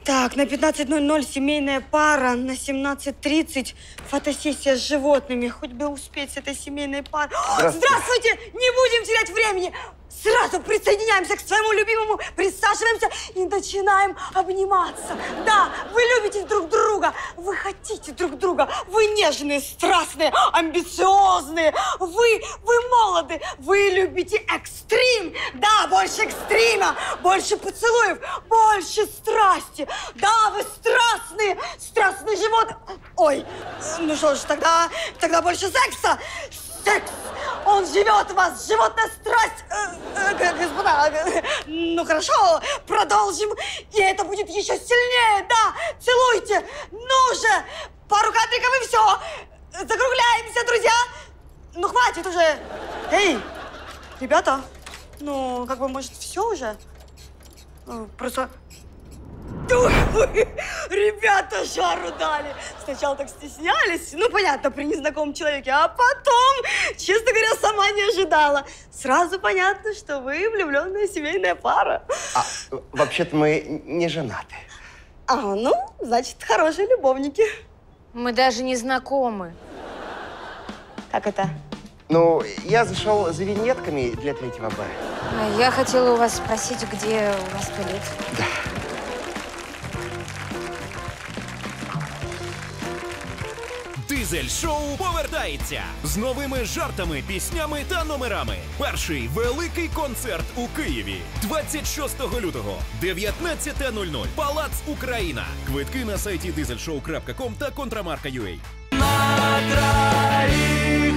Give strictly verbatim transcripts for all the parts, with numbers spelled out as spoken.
Так, на пятнадцать ноль ноль семейная пара, на семнадцать тридцать фотосессия с животными. Хоть бы успеть с этой семейной парой. Здравствуйте. Здравствуйте! Не будем терять времени! Сразу присоединяемся к своему любимому, присаживаемся и начинаем обниматься. Да, вы любите друг друга, вы хотите друг друга, вы нежные, страстные, амбициозные, вы, вы молоды, вы любите экстрим. Да, больше экстрима, больше поцелуев, больше страсти. Да, вы страстные, страстные животные. Ой, ну что ж, тогда, тогда больше секса. Секс! Он живет в вас, животная страсть. Э, э, господа, э, ну хорошо, продолжим. И это будет еще сильнее, да. Целуйте. Ну же, пару кадриков и все. Закругляемся, друзья. Ну хватит уже. Эй, ребята, ну как бы, может, все уже? Просто... Вы, ребята, жару дали. Сначала так стеснялись, ну, понятно, при незнакомом человеке, а потом, честно говоря, сама не ожидала. Сразу понятно, что вы влюбленная семейная пара. А, вообще-то мы не женаты. А, ну, значит, хорошие любовники. Мы даже не знакомы. Как это? Ну, я зашел за виньетками для третьего Б. Я хотела у вас спросить, где у вас туалет. Да. Дизель-шоу повертається з новими жартами, піснями та номерами. Перший великий концерт у Києві. двадцять шостого лютого, дев'ятнадцята нуль нуль. Палац Україна. Квитки на сайті дизель шоу крапка ком та контрамарка крапка ю а. На троих!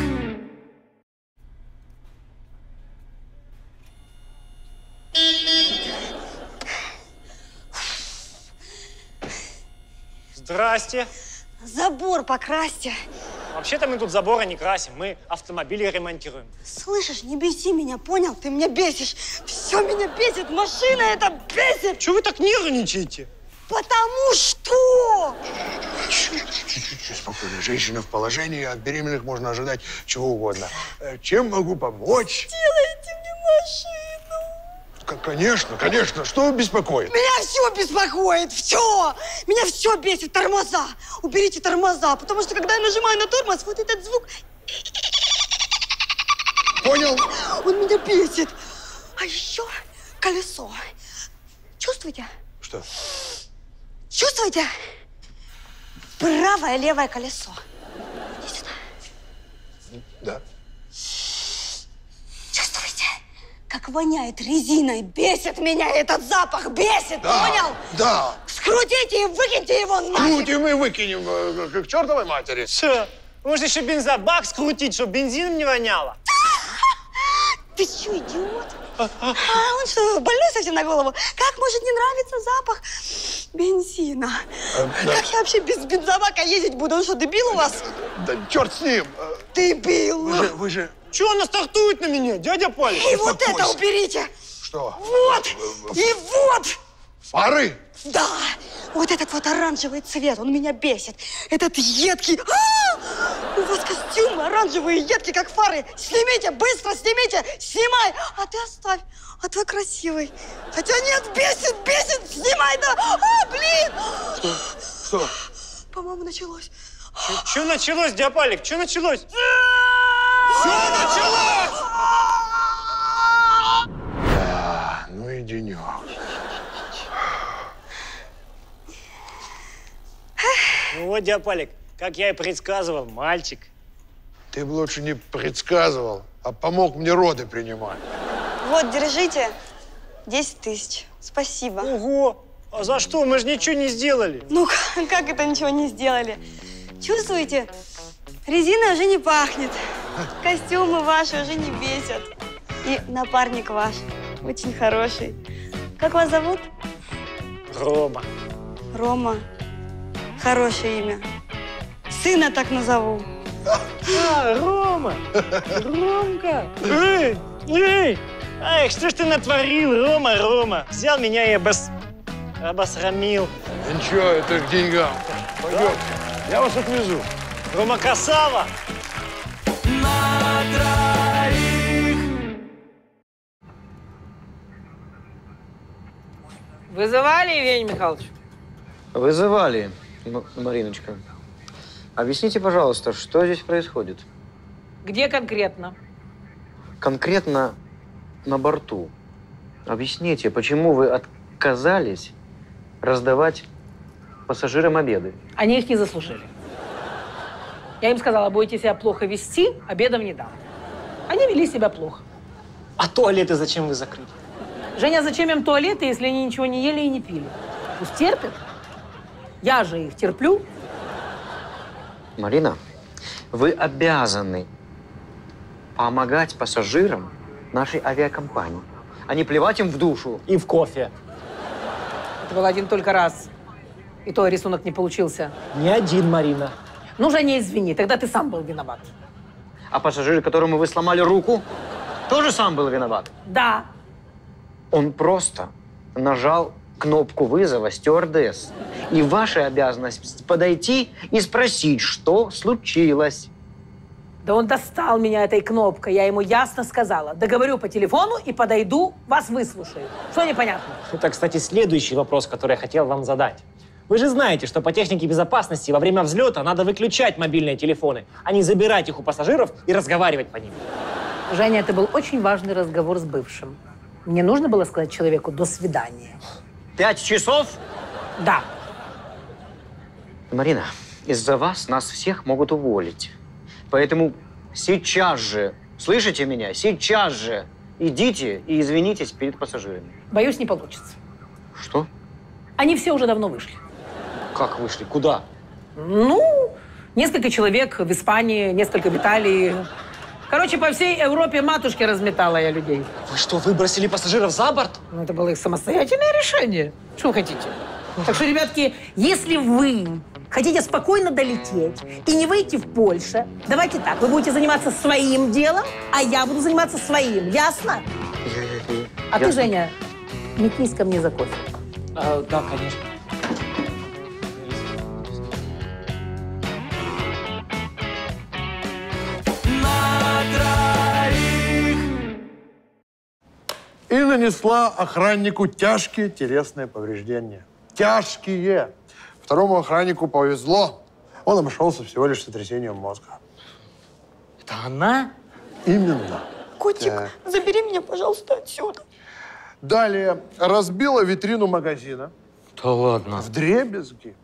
Здрасте. Забор покрасьте. Вообще-то мы тут забора не красим, мы автомобили ремонтируем. Слышишь, не беси меня, понял? Ты меня бесишь. Все меня бесит, машина это бесит. Чего вы так нервничаете? Потому что... Чуть-чуть спокойно. Женщина в положении, от беременных можно ожидать чего угодно. Чем могу помочь? Сделайте мне машину. Конечно, конечно. Что беспокоит? Меня все беспокоит, все. Меня все бесит. Тормоза. Уберите тормоза, потому что когда я нажимаю на тормоз, вот этот звук... Понял? Он меня бесит. А еще колесо. Чувствуете? Что? Чувствуете? Правое, левое колесо. Иди сюда. Да. Чувствуете? Как воняет резиной. Бесит меня этот запах. Бесит, Да, понял? да. Скрутите и выкиньте его нафиг. Крутим и выкинем э, к чертовой матери. Что? Может еще бензобак скрутить, чтобы бензином не воняло? Ты что, идиот? А, он что, больной совсем на голову? Как может не нравиться запах бензина? А, да. Как я вообще без бензобака ездить буду? Он что, дебил у вас? Да черт с ним. Дебил. Вы же, вы же... Чего она стартует на меня, дядя Палец? И вот это уберите. Что? Вот. И вот. Фары? Да. Вот этот вот оранжевый цвет, он меня бесит. Этот едкий. А! У вас костюмы оранжевые, едкие, как фары. Снимите, быстро снимите. Снимай. А ты оставь. А твой красивый. Хотя нет, бесит, бесит. Снимай, да. А, блин. Что? Что? По-моему, началось. Что началось, дядя Палик? Что началось? Все началось! Да, ну и денек. Ну вот, дядя Палик, как я и предсказывал, мальчик. Ты бы лучше не предсказывал, а помог мне роды принимать. Вот, держите. Десять тысяч. Спасибо. Ого! А за что? Мы же ничего не сделали. Ну, как это ничего не сделали? Чувствуете? Резина уже не пахнет. Костюмы ваши уже не бесят. И напарник ваш очень хороший. Как вас зовут? Рома. Рома. Хорошее имя. Сына так назову. А, Рома! Ромка! Эй! Эй! Ай, что ж ты натворил, Рома, Рома? Взял меня и обос... обосрамил. Ничего, это к деньгам. Пойдемте, я вас отвезу. Рома Красава! На троих! Вызывали, Евгений Михайлович? Вызывали, М Мариночка. Объясните, пожалуйста, что здесь происходит? Где конкретно? Конкретно на борту. Объясните, почему вы отказались раздавать пассажирам обеды? Они их не заслужили. Я им сказала, будете себя плохо вести, обедов не дам. Они вели себя плохо. А туалеты зачем вы закрыли? Женя, зачем им туалеты, если они ничего не ели и не пили? Пусть терпят. Я же их терплю. Марина, вы обязаны помогать пассажирам нашей авиакомпании, а не плевать им в душу. И в кофе. Это был один только раз. И то рисунок не получился. Не один, Марина. Ну, Женя, извини, тогда ты сам был виноват. А пассажир, которому вы сломали руку, тоже сам был виноват? Да. Он просто нажал кнопку вызова стюардесс. И ваша обязанность подойти и спросить, что случилось. Да он достал меня этой кнопкой. Я ему ясно сказала. Договорю по телефону и подойду, вас выслушаю. Что непонятно? Это, кстати, следующий вопрос, который я хотел вам задать. Вы же знаете, что по технике безопасности во время взлета надо выключать мобильные телефоны, а не забирать их у пассажиров и разговаривать по ним. Женя, это был очень важный разговор с бывшим. Мне нужно было сказать человеку «до свидания». Пять часов? Да. Марина, из-за вас нас всех могут уволить. Поэтому сейчас же, слышите меня, сейчас же идите и извинитесь перед пассажирами. Боюсь, не получится. Что? Они все уже давно вышли. Как вышли? Куда? Ну, несколько человек в Испании, несколько в Италии. Короче, по всей Европе матушки разметала я людей. Вы что, выбросили пассажиров за борт? Ну, это было их самостоятельное решение. Что вы хотите? Так что, ребятки, если вы хотите спокойно долететь и не выйти в Польшу, давайте так, вы будете заниматься своим делом, а я буду заниматься своим. Ясно? А ты, Женя, метнись ко мне за кофе. А, да, конечно. И нанесла охраннику тяжкие телесные повреждения. Тяжкие. Второму охраннику повезло. Он обошелся всего лишь сотрясением мозга. Это она? Именно. Котик, Так. забери меня, пожалуйста, отсюда. Далее разбила витрину магазина. Да ладно. Вдребезги.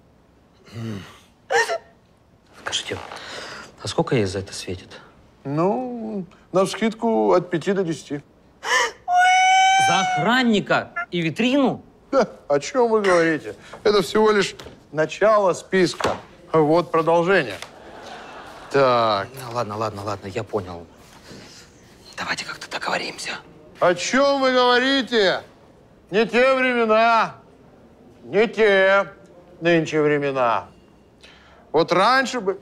Скажите, а сколько ей за это светит? Ну, навскидку от пяти до десяти. За охранника и витрину? Ха, о чем вы говорите? Это всего лишь начало списка. Вот продолжение. Так. Ну, ладно, ладно, ладно, я понял. Давайте как-то договоримся. О чем вы говорите? Не те времена. Не те нынче времена. Вот раньше бы...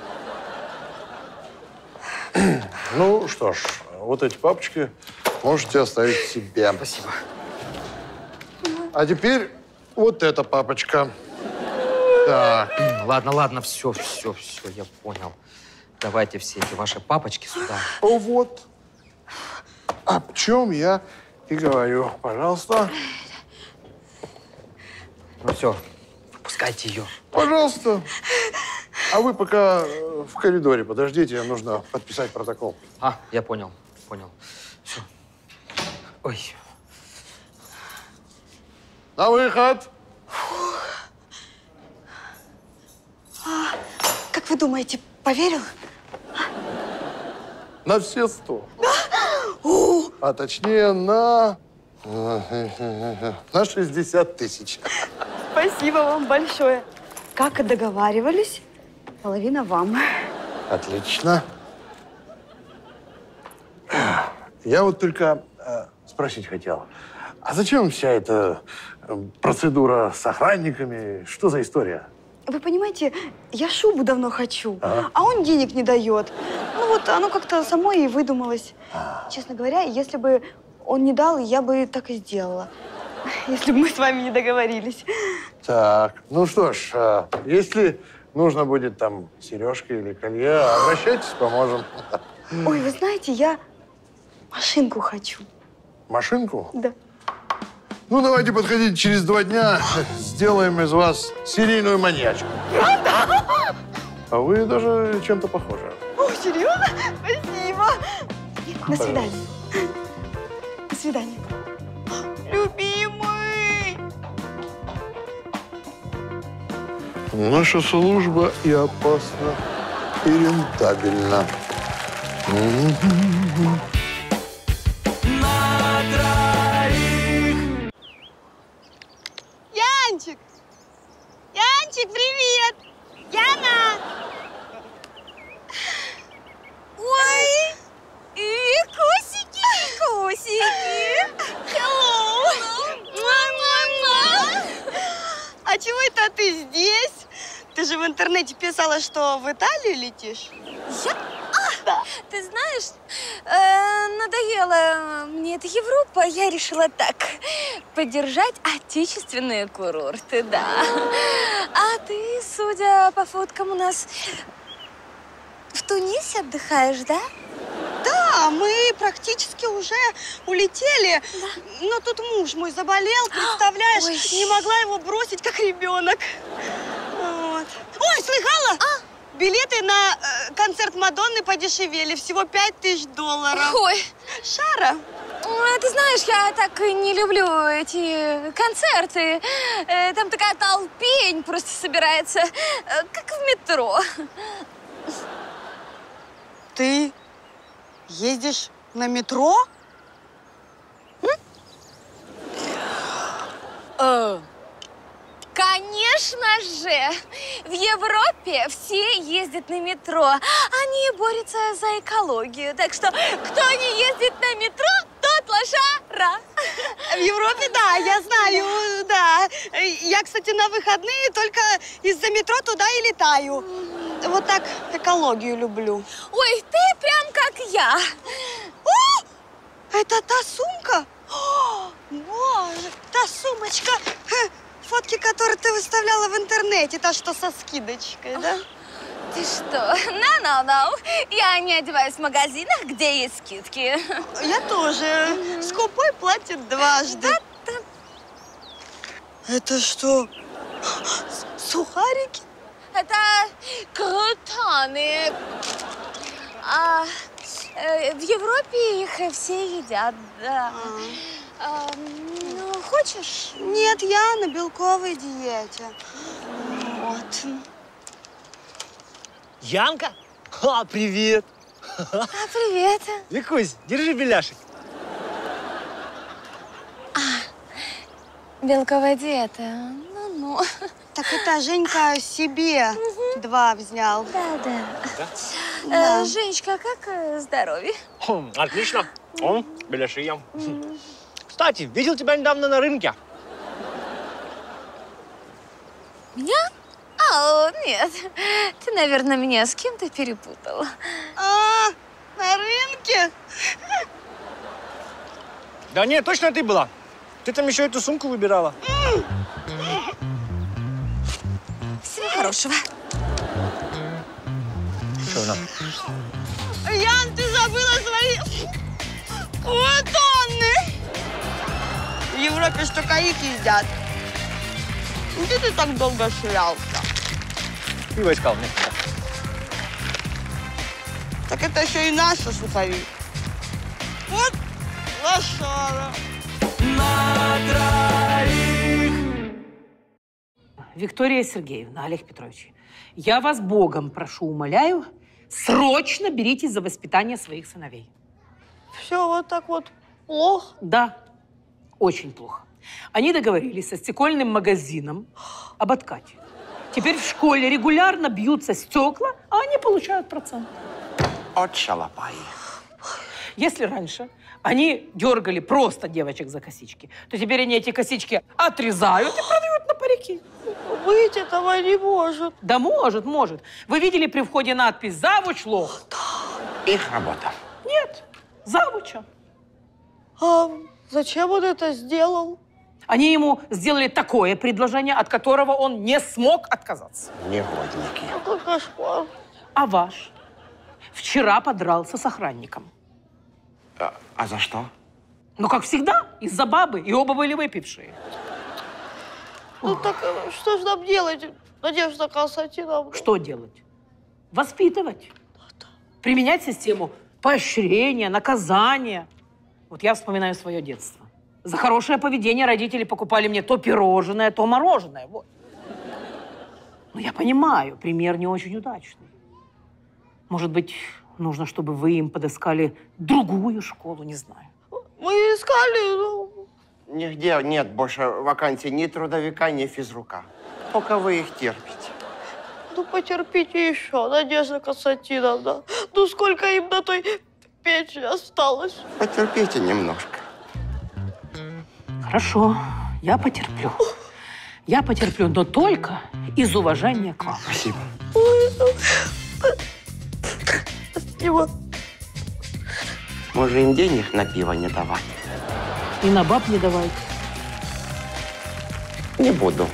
Ну, что ж, вот эти папочки можете оставить себе. Спасибо. А теперь вот эта папочка. Так. Ладно, ладно, все, все, все, я понял. Давайте все эти ваши папочки сюда. О, вот. О чем я и говорю. Пожалуйста. Ну все, выпускайте ее. Пожалуйста. А вы пока в коридоре подождите, нужно подписать протокол. А, я понял, понял. Все. Ой. На выход. А, как вы думаете, поверил? На все сто. А точнее на... на шестьдесят тысяч. Спасибо вам большое. Как и договаривались, половина вам. Отлично. Я вот только э, спросить хотел. А зачем вся эта э, процедура с охранниками? Что за история? Вы понимаете, я шубу давно хочу, Ага. а он денег не дает. Ну вот оно как-то само и выдумалось. Честно говоря, если бы он не дал, я бы так и сделала. Если бы мы с вами не договорились. Так, ну что ж, э, если нужно будет там сережки или колье, обращайтесь, поможем. Ой, вы знаете, я машинку хочу. Машинку? Да. Ну, давайте подходите через два дня. Сделаем из вас серийную маньячку. Правда? А вы даже чем-то похожи. О, серьезно? Спасибо. До свидания. До свидания. Любимый. Наша служба и опасна, и рентабельна. Янчик! Янчик, привет! Яна! Ой! Викусики, викусики! Hello! Муа-муа-муа! А чего это ты здесь? Ты же в интернете писала, что в Италию летишь. Я? А, да. Ты знаешь, э, надоела мне эта Европа, я решила так, поддержать отечественные курорты, да. А ты, судя по фоткам, у нас в Тунисе отдыхаешь, да? Да, мы практически уже улетели, Да. но тут муж мой заболел, представляешь, Ой. не могла его бросить, как ребенок. Вот. Ой, слыхала? А? Билеты на э, концерт Мадонны подешевели, всего пять тысяч долларов. Ой, Шара? ой, ты знаешь, я так и не люблю эти концерты. Э, Там такая толпень просто собирается, э, как в метро. Ты ездишь на метро? Э, Конечно же! В Европе все ездят на метро. Они борются за экологию. Так что, кто не ездит на метро, тот лошара. В Европе, да, я знаю, да. Я, кстати, на выходные только из-за метро туда и летаю. Вот так экологию люблю. Ой, ты прям как я. О, это та сумка? О, боже, та сумочка, фотки, которые ты выставляла в интернете, та, что со скидочкой, да? Ты что? No-no-no. Я не одеваюсь в магазинах, где есть скидки. Я тоже. Скупой платит дважды. Это что? Сухарики? Это крутоны. А э, в Европе их все едят, да. А, ну, хочешь? Нет, я на белковой диете. Вот. Янка? А, привет. А, привет. Викусь, держи беляшек. Белковая диета. Ну-ну. Так это Женька себе два взял. Да-да. Да. Э, Женечка, как э, здоровье? Хм, отлично. О, беляши ем. Кстати, видел тебя недавно на рынке. Меня? А, нет. Ты, наверное, меня с кем-то перепутал. А, на рынке? Да нет, точно ты была. Ты там еще эту сумку выбирала. Всего хорошего. Что она? Ян, ты забыла свои кутоны. В Европе что каики едят. Где ты так долго шлялся? Пиво искал, нет. Так это еще и наши сухари. Вот лошара. Виктория Сергеевна, Олег Петрович, я вас Богом прошу, умоляю, срочно беритесь за воспитание своих сыновей. Все вот так вот плохо. Да, очень плохо. Они договорились со стекольным магазином об откате. Теперь в школе регулярно бьются стекла, а они получают процент. От шалопаи. Если раньше они дергали просто девочек за косички, то теперь они эти косички отрезают и продают на парики. Быть этого не может. Да может, может. Вы видели при входе надпись «Завуч лох»? Их работа. Нет, завуча. А зачем он это сделал? Они ему сделали такое предложение, от которого он не смог отказаться. Негодники. Какой кошмар. А ваш вчера подрался с охранником. А, а за что? Ну, как всегда, из-за бабы, и оба были выпившие. Ну так э, что же нам делать, Надежда Константиновна? Что делать? Воспитывать. Применять систему поощрения, наказания. Вот я вспоминаю свое детство. За хорошее поведение родители покупали мне то пирожное, то мороженое. Вот. Но я понимаю, пример не очень удачный. Может быть, нужно, чтобы вы им подыскали другую школу, не знаю. Мы искали, ну... Нигде нет больше вакансий ни трудовика, ни физрука. Только вы их терпите. Ну, потерпите еще, Надежда Константиновна. Ну, сколько им на той печи осталось? Потерпите немножко. Хорошо, я потерплю. Я потерплю, но только из уважения к вам. Спасибо. Спасибо. Может, им денег на пиво не давать? И на баб не давайте. Не буду.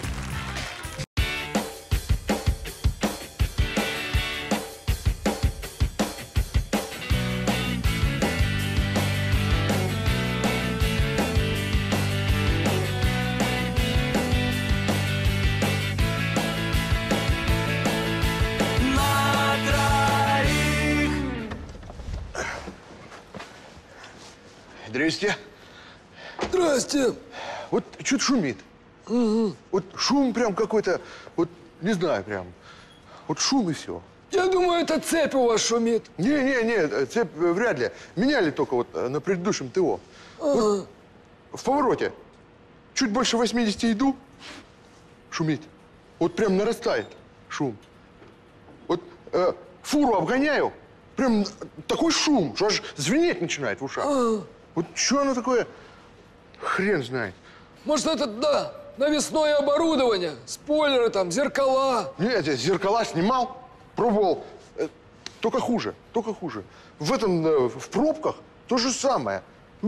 Здрасте. Здрасте. Вот что-то шумит. Угу. Вот шум прям какой-то, вот не знаю прям. Вот шум и все. Я думаю, это цепь у вас шумит. Не-не-не, цепь вряд ли. Меняли только вот на предыдущем ТО. Ага. Вот в повороте чуть больше восьмидесяти иду, шумит. Вот прям нарастает шум. Вот э, фуру обгоняю, прям такой шум, что аж звенеть начинает в ушах. Ага. Вот что оно такое, хрен знает. Может, это, да, навесное оборудование, спойлеры там, зеркала. Нет, я зеркала снимал, пробовал. Э, только хуже, только хуже. В этом, э, в пробках то же самое.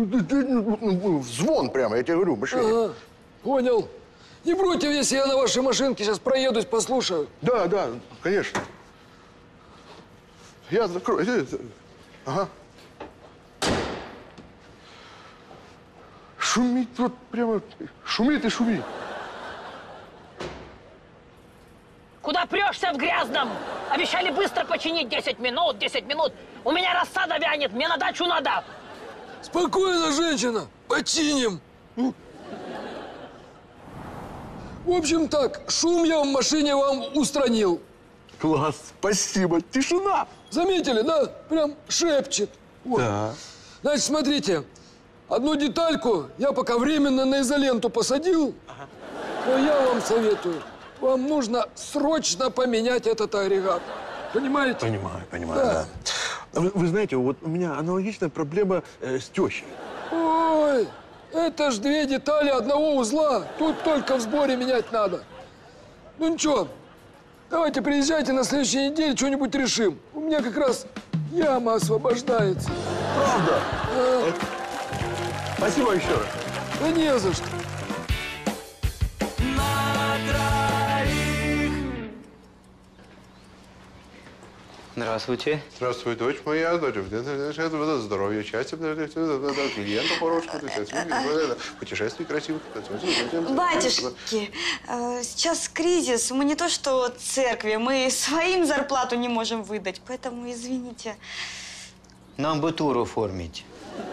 Звон прямо, я тебе говорю, машине. Ага, понял. Не против, если я на вашей машинке сейчас проедусь, послушаю? Да, да, конечно. Я закрою. Ага. Шумит вот прямо, шумит и шумит. Куда прешься в грязном? Обещали быстро починить. десять минут, десять минут. У меня рассада вянет, мне на дачу надо. Спокойно, женщина, починим. В общем так, шум я в машине вам устранил. Класс, спасибо, тишина. Заметили, да? Прям шепчет. Вот. Да. Значит, смотрите, одну детальку я пока временно на изоленту посадил, ага. Но я вам советую, вам нужно срочно поменять этот агрегат. Понимаете? Понимаю, понимаю, да. да. Вы, вы знаете, вот у меня аналогичная проблема э, с тещей. Ой, это ж две детали одного узла. Тут только в сборе менять надо. Ну ничего, давайте приезжайте на следующей неделе, что-нибудь решим. У меня как раз яма освобождается. Правда? А... Спасибо еще раз. Да не за что. Здравствуйте. Здравствуй, дочь моя, дочь. Здоровья, счастья, клиентов хороших, путешествий красивых. Батюшки, э, сейчас кризис. Мы не то что церкви, мы своим зарплату не можем выдать, поэтому извините. Нам бы тур оформить.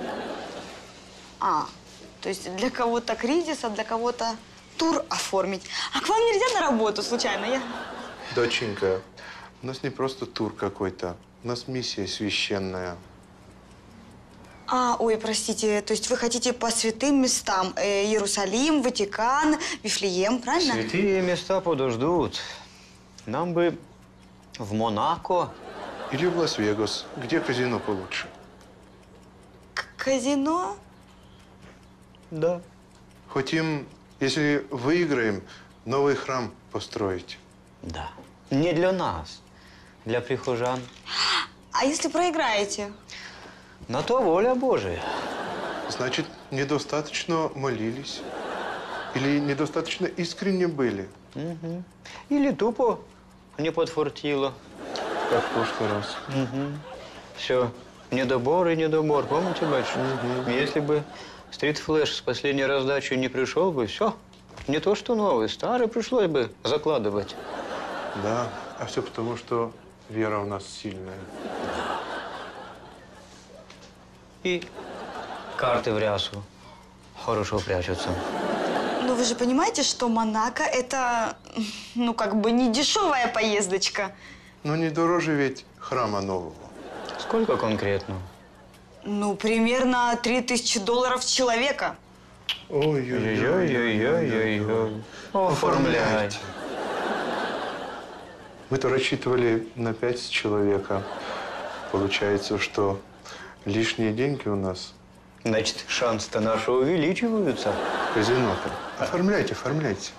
А, то есть для кого-то кризис, а для кого-то тур оформить. А к вам нельзя на работу случайно? Я... Доченька, у нас не просто тур какой-то, у нас миссия священная. А, ой, простите, то есть вы хотите по святым местам? Э, Иерусалим, Ватикан, Вифлеем, правильно? Святые места подождут. Нам бы в Монако. Или в Лас-Вегас, где казино получше. К казино? Да. Хотим, если выиграем, новый храм построить. Да. Не для нас, для прихожан. А если проиграете? На то воля Божия. Значит, недостаточно молились. Или недостаточно искренне были. Угу. Или тупо не подфартило. Как в прошлый раз. Угу. Все. Недобор и недобор. Помните, батюшка? Угу. Если бы Стрит-флэш с последней раздачи не пришел бы, все. Не то что новый, старый пришлось бы закладывать. Да, а все потому, что вера у нас сильная. И карты в рясу хорошо прячутся. Ну вы же понимаете, что Монако это, ну как бы не дешевая поездочка. Но не дороже ведь храма нового. Сколько конкретно? Ну, примерно три тысячи долларов с человека. Ой-ой-ой-ой-ой-ой. Оформляйте. Мы-то рассчитывали на пять человека. Получается, что лишние деньги у нас. Значит, шансы-то наши увеличиваются. Казино-то. Оформляйте, оформляйте.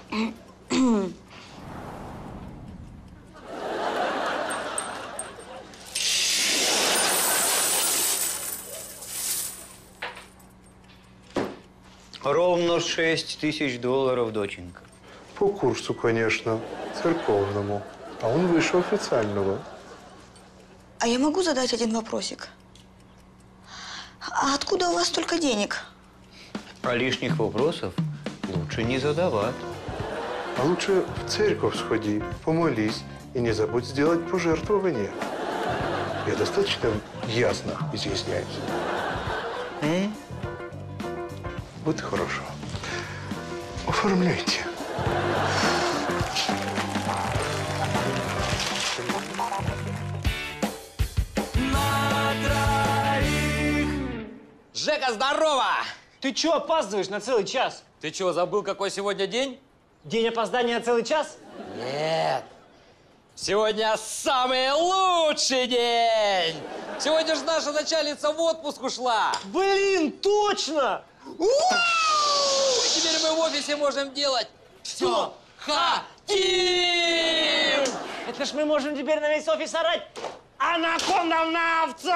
Ровно шесть тысяч долларов, доченька. По курсу, конечно, церковному. А он выше официального. А я могу задать один вопросик? А откуда у вас столько денег? А лишних вопросов лучше не задавать. А лучше в церковь сходи, помолись и не забудь сделать пожертвование. Я достаточно ясно изъясняюсь? М? Вот и хорошо. Оформляйте. Жека, здорово! Ты чё опаздываешь на целый час? Ты чё, забыл, какой сегодня день? День опоздания на целый час? Нет. Сегодня самый лучший день! Сегодня же наша начальница в отпуск ушла! Блин, точно! И теперь мы в офисе можем делать все хотим! Это ж мы можем теперь на весь офис орать «Анаконда на овца!»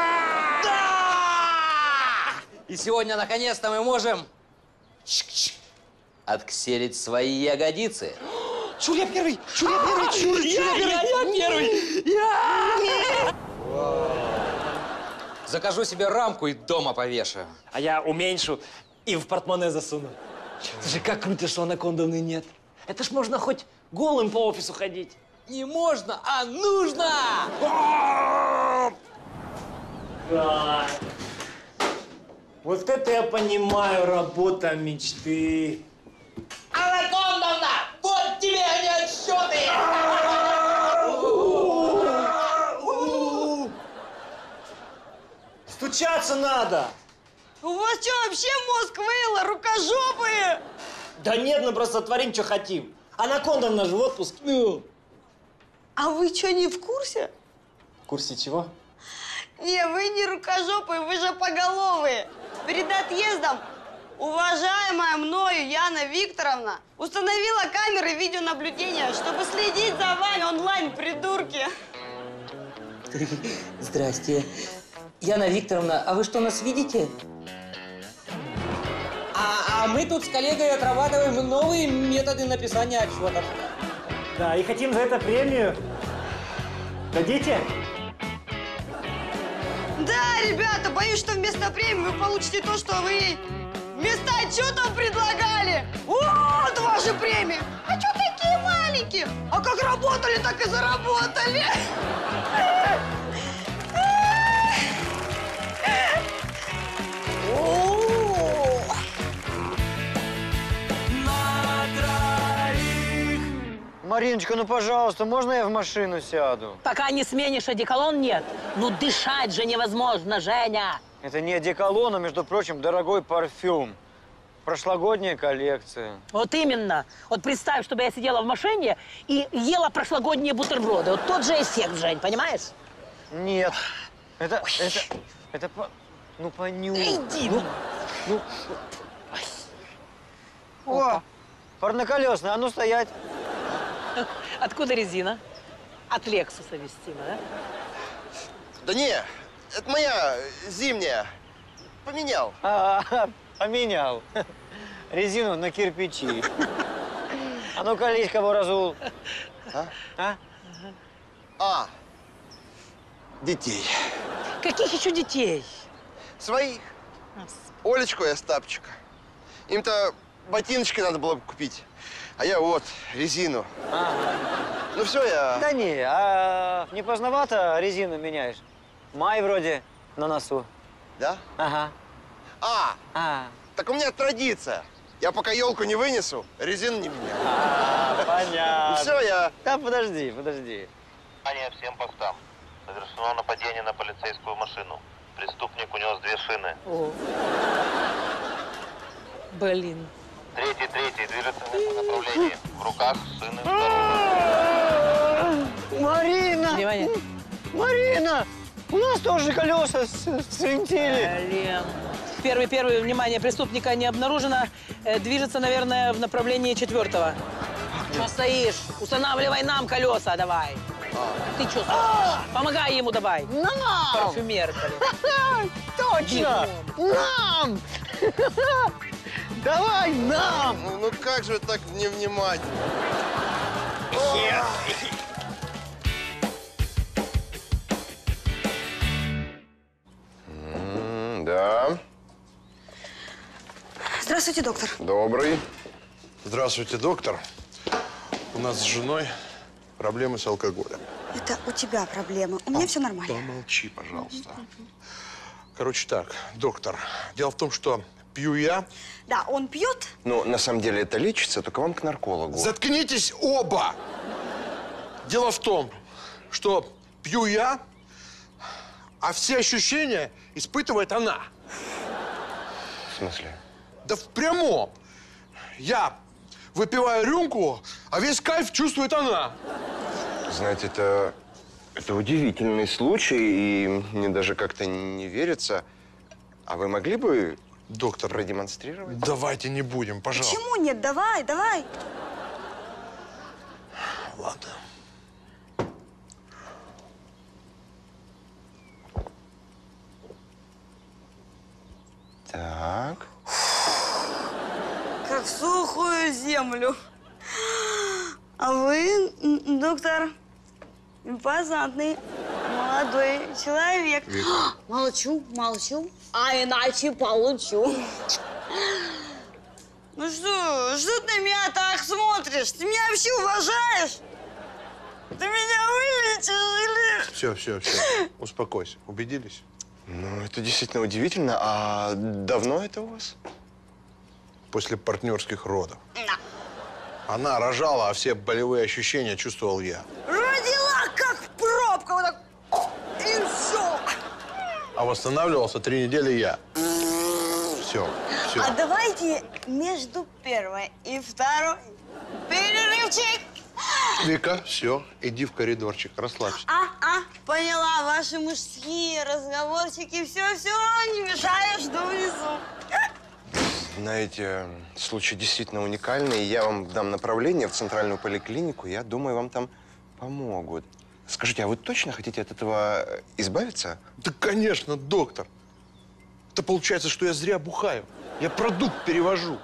Да! И сегодня, наконец-то, мы можем откселить свои ягодицы. Чур, я первый! Чур, я первый! Чур, я, я, я первый! Я! Закажу себе рамку и дома повешаю. А я уменьшу и в портмоне засуну. Слушай, как круто, что анакондовны нет. Это ж можно хоть голым по офису ходить. Не можно, а нужно! Да. Вот это я понимаю, работа мечты. Анакондовна, вот тебе они отсчеты! Стучаться надо! У вас что, вообще мозг выело, рукожопые? Да нет, мы просто творим, что хотим. Анакондовна же в отпуск. Ну. А вы что, не в курсе? В курсе чего? Не, вы не рукожопые, вы же поголовые. Перед отъездом уважаемая мною Яна Викторовна установила камеры видеонаблюдения, чтобы следить за вами онлайн, придурки. Здрасте. Яна Викторовна, а вы что, нас видите? А, а мы тут с коллегой отрабатываем новые методы написания отчетов. Да, и хотим за это премию. Дадите? Да, ребята, боюсь, что вместо премии вы получите то, что вы вместо отчетов предлагали. Вот ваши премии. А что такие маленькие? А как работали, так и заработали. Мариночка, ну, пожалуйста, можно я в машину сяду? Пока не сменишь одеколон, нет. Ну, дышать же невозможно, Женя. Это не одеколон, а, между прочим, дорогой парфюм. Прошлогодняя коллекция. Вот именно. Вот представь, чтобы я сидела в машине и ела прошлогодние бутерброды. Вот тот же эффект, Жень, понимаешь? Нет. Это, это, это, по, ну, понюхай. Иди. Ну, ну. О, парноколесная, а ну стоять. Откуда резина? От Лексуса вестима, да? Да не, это моя зимняя. Поменял. А, поменял. Резину на кирпичи. А ну, колись, кого разул. А? А? А, детей. Каких еще детей? Своих. Олечку и Остапчика. Им-то ботиночки надо было бы купить. А я вот, резину. Ага. Ну все, я... Да не, а не поздновато резину меняешь? Май вроде на носу. Да? Ага. А, а. Так у меня традиция. Я пока елку не вынесу, резину не меняю. А, понятно. Ну все, я... Да подожди, подожди. Внимание всем постам. Совершено нападение на полицейскую машину. Преступник унес две шины. О. Блин. Третий, третий движется в этом направлении. В руках шины второго. Марина! Внимание. Марина! У нас тоже колеса свинтили. Блин. Первый, первый, внимание, преступника не обнаружено. Э, движется, наверное, в направлении четвертого. Что стоишь? Устанавливай нам колеса, давай. Ты что, помогай ему давай. Нам! Парфюмер, блин. Точно! Нам! Давай нам! Ну, ну как же так невнимательно? Да. Здравствуйте, доктор. Добрый. Здравствуйте, доктор. У нас с женой проблемы с алкоголем. Это у тебя проблемы. У меня все нормально. Помолчи, пожалуйста. Короче так, доктор, дело в том, что пью я. Да, он пьет. Ну, на самом деле это лечится, только вам к наркологу. Заткнитесь оба! Дело в том, что пью я, а все ощущения испытывает она. В смысле? Да в прямом. Я выпиваю рюмку, а весь кайф чувствует она. Знаете, это, это удивительный случай, и мне даже как-то не верится. А вы могли бы, доктор, продемонстрировать? Давайте не будем, пожалуйста. Почему нет? Давай, давай. Ладно. Так. Как в сухую землю. А вы, доктор, импозантный молодой человек. Молчу, молчу, а иначе получу. Ну что, что ты на меня так смотришь? Ты меня вообще уважаешь? Ты меня вылечишь или... Все, все, все. Успокойся. Убедились? Ну, это действительно удивительно. А давно это у вас? После партнерских родов. Она рожала, а все болевые ощущения чувствовал я. Родила как пробка, вот так, и все. А восстанавливался три недели я. Все, все. А давайте между первой и второй перерывчик. Вика, все, иди в коридорчик, расслабься. А, а, поняла, ваши мужские разговорчики, все-все, не мешаю, жду внизу. Знаете, случай действительно уникальный. Я вам дам направление в центральную поликлинику. Я думаю, вам там помогут. Скажите, а вы точно хотите от этого избавиться? Да, конечно, доктор. Это получается, что я зря бухаю. Я продукт перевожу.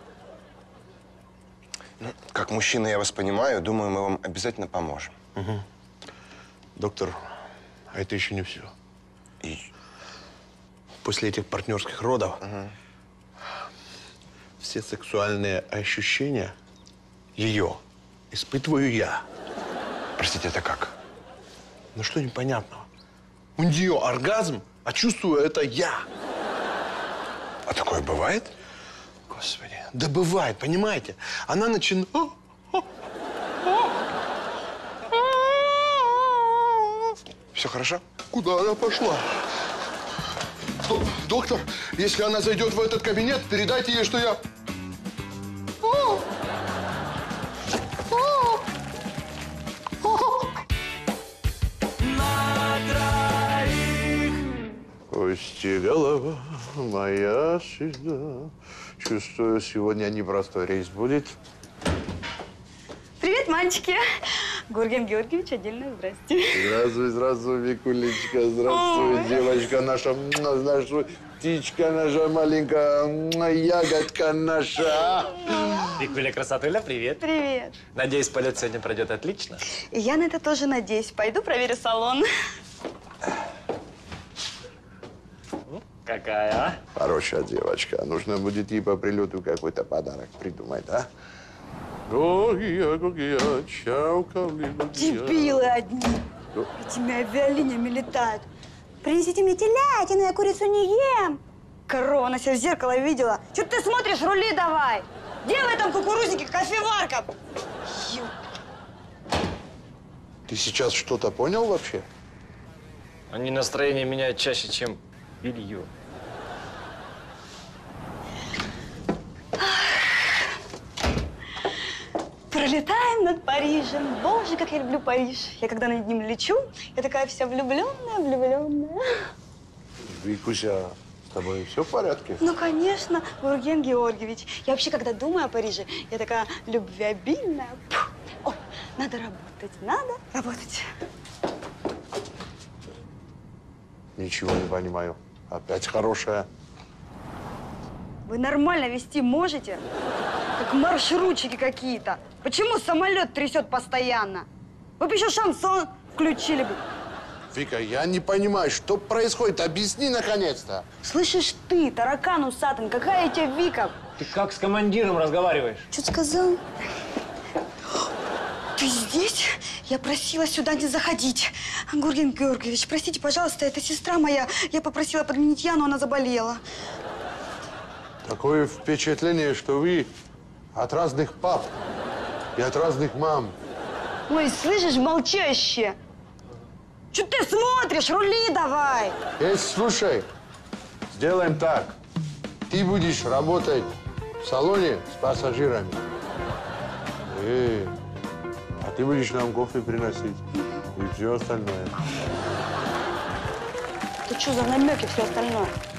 Ну, как мужчина, я вас понимаю. Думаю, мы вам обязательно поможем. Угу. Доктор, а это еще не все. И? После этих партнерских родов угу. все сексуальные ощущения ее испытываю я. Простите, это как? Ну что непонятного? У нее оргазм, а чувствую это я. А такое бывает? Господи, да бывает, понимаете? Она начинает... Все хорошо? Куда она пошла? Доктор, если она зайдет в этот кабинет, передайте ей, что я... Пусти, голова моя всегда. Чувствую, сегодня непростой рейс будет. Привет, мальчики. Гурген Георгиевич, отдельно здрасте. Здравствуй, здравствуй, Викулечка. Здравствуй, Ой. девочка наша. Здравствуй, птичка наша маленькая. Ягодка наша. Викуля, красотуля, привет. Привет. Надеюсь, полет сегодня пройдет отлично. И я на это тоже надеюсь. Пойду проверю салон. Какая, а? Хорошая девочка. Нужно будет ей по прилету какой-то подарок придумать, а? Гогия, гогия, чаукали, гогия. Дебилы одни. Что? Этими авиалиниями летают. Принесите мне телятину, я курицу не ем. Корова, она себя в зеркало видела. Чё ты смотришь, рули давай. Где в этом кукурузнике кофеварка? Ё. Ты сейчас что-то понял вообще? Они настроение меняют чаще, чем белье. Пролетаем над Парижем. Боже, как я люблю Париж. Я когда над ним лечу, я такая вся влюбленная, влюбленная. Викуся, с тобой все в порядке? Ну, конечно, Гурген Георгиевич. Я вообще, когда думаю о Париже, я такая любвеобильная. Пух. О, надо работать, надо работать. Ничего не понимаю. Опять хорошая. Вы нормально вести можете? Как маршрутчики какие-то. Почему самолет трясет постоянно? Вы бы еще шансон включили бы. Вика, я не понимаю, что происходит. Объясни, наконец-то. Слышишь ты, таракан усатый, какая я тебе Вика? Ты как с командиром разговариваешь? Что ты сказал? Ты здесь? Я просила сюда не заходить. Гурген Георгиевич, простите, пожалуйста, это сестра моя. Я попросила подменить Яну, она заболела. Такое впечатление, что вы от разных пап и от разных мам. Ой, слышишь, молчаще. Что ты смотришь? Рули давай. Эй, слушай, сделаем так. Ты будешь работать в салоне с пассажирами. Эй, а ты будешь нам кофе приносить и все остальное. Ты что за намеки, все остальное?